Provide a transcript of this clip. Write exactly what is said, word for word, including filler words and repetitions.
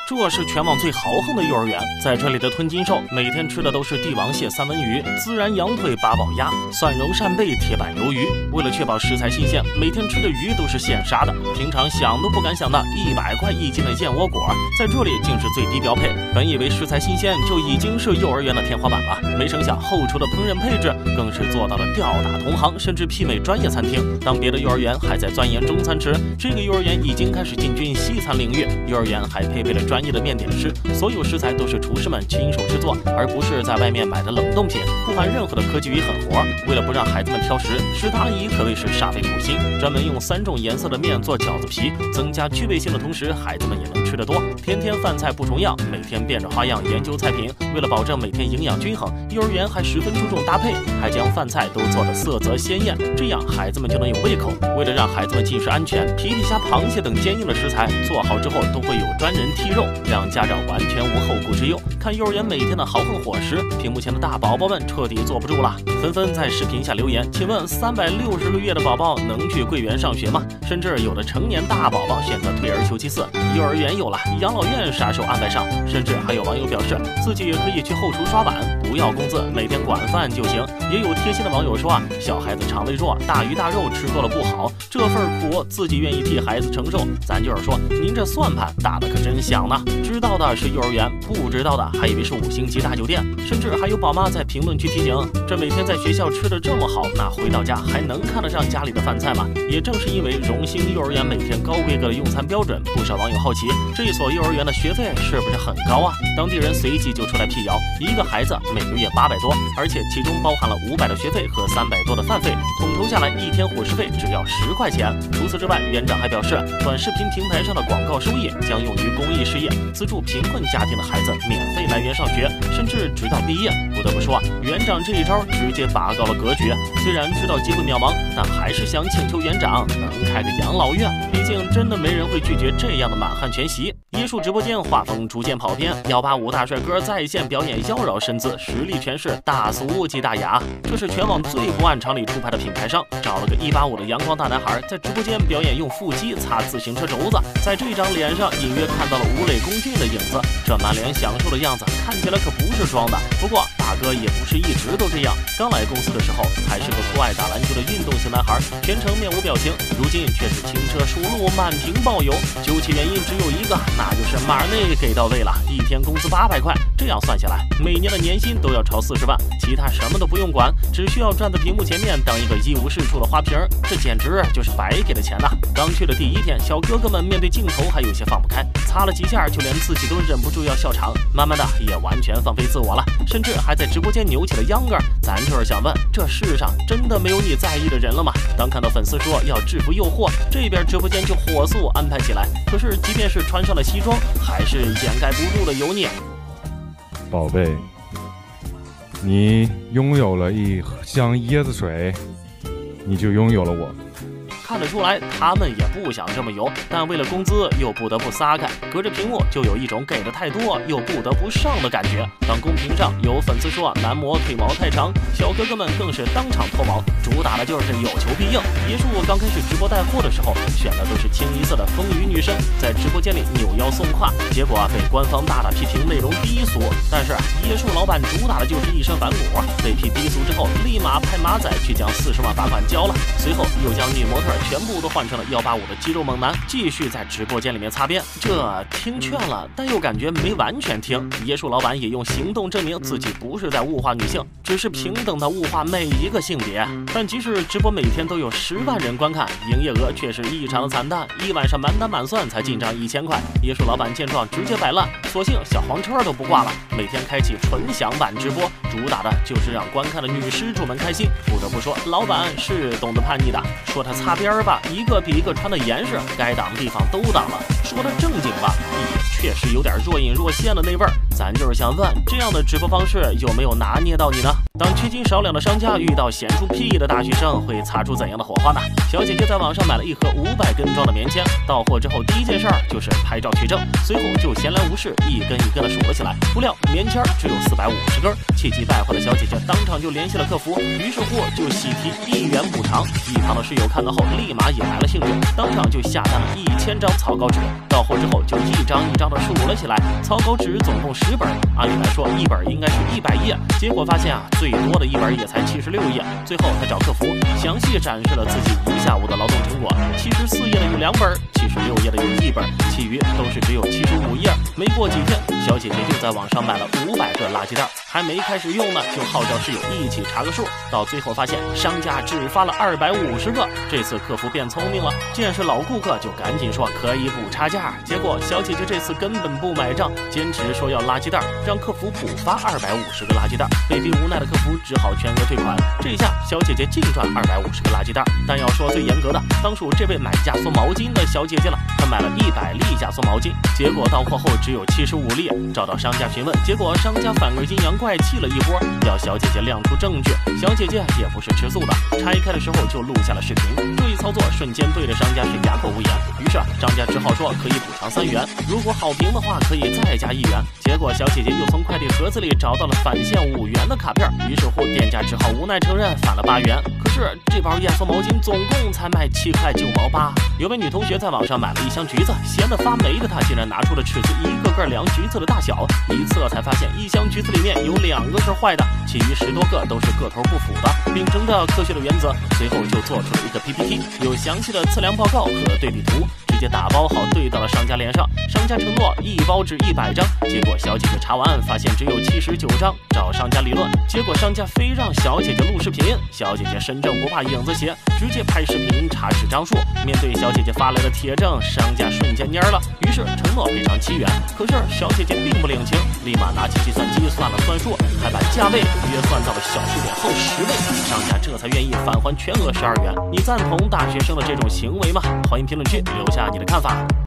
这是全网最豪横的幼儿园，在这里的吞金兽每天吃的都是帝王蟹、三文鱼、孜然羊腿、八宝鸭、蒜蓉扇贝、铁板鱿鱼。为了确保食材新鲜，每天吃的鱼都是现杀的。平常想都不敢想的一百块一斤的燕窝果，在这里竟是最低标配。本以为食材新鲜就已经是幼儿园的天花板了，没成想后厨的烹饪配置更是做到了吊打同行，甚至媲美专业餐厅。当别的幼儿园还在钻研中餐吃，这个幼儿园已经开始进军西餐领域。幼儿园还配备了专业的面点师，所有食材都是厨师们亲手制作，而不是在外面买的冷冻品，不含任何的科技与狠活。为了不让孩子们挑食，食堂阿姨可谓是煞费苦心，专门用三种颜色的面做饺子皮，增加趣味性的同时，孩子们也能吃得多。天天饭菜不重样，每天变着花样研究菜品。为了保证每天营养均衡，幼儿园还十分注重搭配，还将饭菜都做得色泽鲜艳，这样孩子们就能有胃口。为了让孩子们进食安全，皮皮虾、螃蟹等坚硬的食材做好之后都会有专人剔肉，让家长完全无后顾之忧。看幼儿园每天的豪横伙食，屏幕前的大宝宝们彻底坐不住了，纷纷在视频下留言，请问三百六十个月的宝宝能去桂园上学吗？甚至有的成年大宝宝选择退而求其次，幼儿园有了，养老院啥时候安排上？甚至还有网友表示自己也可以去后厨刷碗，不要工资，每天管饭就行。也有贴心的网友说啊，小孩子肠胃弱，大鱼大肉吃多了不好，这份苦自己愿意替孩子承受。咱就是说，您这算盘打得可真响呢。知道的是幼儿园，不知道的还以为是五星级大酒店。甚至还有宝妈在评论区提醒，这每天在学校吃的这么好，那回到家还能看得上家里的饭菜吗？也正是因为荣兴幼儿园每天高规格的用餐标准，不少网友好奇，这所幼儿园的学费是不是很高啊？当地人随即就出来辟谣，一个孩子每个月八百多，而且其中包含了五百的学费和三百多的饭费，统筹下来一天伙食费只要十块钱。除此之外，园长还表示，短视频平台上的广告收益将用于公益事业，资助贫困家庭的孩子免费来园上学，甚至直到毕业。不得不说，园长这一招直接拔高了格局。虽然知道机会渺茫，但还是想请求园长能开个养老院，毕竟真的没人会拒绝这样的满汉全席。椰树直播间画风逐渐跑偏，幺八五大帅哥在线表演妖娆身姿，实力诠释大俗即大雅。这是全网最不按常理出牌的品牌商，找了个一八五的阳光大男孩，在直播间表演用腹肌擦自行车轴子，在这张脸上隐约看到了吴磊、龚俊的影子，这满脸享受的样子看起来可不是装的。不过大哥也不是一直都这样，刚来公司的时候还是个酷爱打篮球的运动型男孩，全程面无表情，如今却是轻车熟路，满屏爆油。究其原因只有一个，那就是码内给到位了，一天工资八百块，这样算下来，每年的年薪都要超四十万，其他什么都不用管，只需要站在屏幕前面当一个一无是处的花瓶，这简直就是白给的钱呐！刚去的第一天，小哥哥们面对镜头还有些放不开，擦了几下就连自己都忍不住要笑场，慢慢的也完全放飞自我了，甚至还在直播间扭起了秧歌。咱就是想问，这世上真的没有你在意的人了吗？当看到粉丝说要制服诱惑，这边直播间就火速安排起来，可是即便是穿上了西装，还是掩盖不住的油腻。 宝贝，你拥有了一箱椰子水，你就拥有了我。 看得出来，他们也不想这么油，但为了工资又不得不撒开，隔着屏幕就有一种给的太多又不得不上的感觉。当公屏上有粉丝说男模腿毛太长，小哥哥们更是当场脱毛，主打的就是有求必应。椰树刚开始直播带货的时候，选的都是清一色的丰腴女生，在直播间里扭腰送胯，结果被官方大大批评内容低俗。但是椰树老板主打的就是一身反骨，被批低俗之后，立马派马仔去将四十万罚款交了，随后又将女模特全部都换成了幺八五的肌肉猛男，继续在直播间里面擦边。这听劝了，但又感觉没完全听。椰树老板也用行动证明自己不是在物化女性，只是平等的物化每一个性别。但即使直播每天都有十万人观看，营业额却是异常的惨淡，一晚上满打满算才进账一千块。椰树老板见状直接摆烂，索性小黄车都不挂了，每天开启纯享版直播，主打的就是让观看的女施主们开心。不得不说，老板是懂得叛逆的。说他擦边吧，一个比一个穿的严实，该挡的地方都挡了。说的正经吧，也确实有点若隐若现的那味儿。咱就是想问，这样的直播方式有没有拿捏到你呢？ 当缺斤少两的商家遇到显出屁的大学生，会擦出怎样的火花呢？小姐姐在网上买了一盒五百根装的棉签，到货之后第一件事儿就是拍照取证，随后就闲来无事一根一根的数了起来。不料棉签只有四百五十根，气急败坏的小姐姐当场就联系了客服，于是乎就喜提一元补偿。一旁的室友看到后立马也来了兴致，当场就下单了一千张草稿纸。到货之后就一张一张的数了起来，草稿纸总共十本，按理来说一本应该是一百页，结果发现啊，最多的一本也才七十六页。最后他找客服详细展示了自己一下午的劳动成果，七十四页的有两本，七十六页的有一本，其余都是只有七十五页。没过几天，小姐姐就在网上买了五百个垃圾袋，还没开始用呢，就号召室友一起查个数，到最后发现商家只发了二百五十个。这次客服变聪明了，见是老顾客就赶紧说可以补差价，结果小姐姐这次根本不买账，坚持说要垃圾袋，让客服补发二百五十个垃圾袋。被逼无奈的客服只好全额退款。这下小姐姐净赚二百五十个垃圾袋，但要说最严格的，当属这位买压缩毛巾的小姐姐了。她买了一百粒压缩毛巾，结果到货后只有七十五粒，找到商家询问，结果商家反而阴阳怪气了一波，要小姐姐亮出证据。小姐姐也不是吃素的，拆开的时候就录下了视频，这一操作瞬间对着商家是哑口无言。于是商家只好说可以补偿三元，如果好评的话可以再加一元。结果小姐姐又从快递盒子里找到了返现五元的卡片，于是乎店家只好无奈承认返了八元。可是这包压缩毛巾总共才卖七块九毛八。有位女同学在网上买了一箱橘子，闲得发霉的她竟然拿出了尺子一个个量橘子的大小，一测才发现一箱橘子里面有两个是坏的，其余十多个都是个头不符的。秉承着科学的原则，随后就做出了一个 P P T， 有详细的测量报告和对比图，直接打包好对到了商家脸上。商家承诺一包只一百张，结果小姐姐查完发现只有七十九张，找商家理论，结果商家非让小姐姐录视频，小姐姐身正不怕影子斜，直接拍视频查纸张数。面对小姐姐发来的铁证，商家瞬间蔫了，于是承诺赔偿七元。可是小姐姐并不领情，立马拿起计算机算了算数，还把价位约算到了小数点后十倍，商家这才愿意返还全额十二元。你赞同大学生的这种行为吗？欢迎评论区留下你的看法。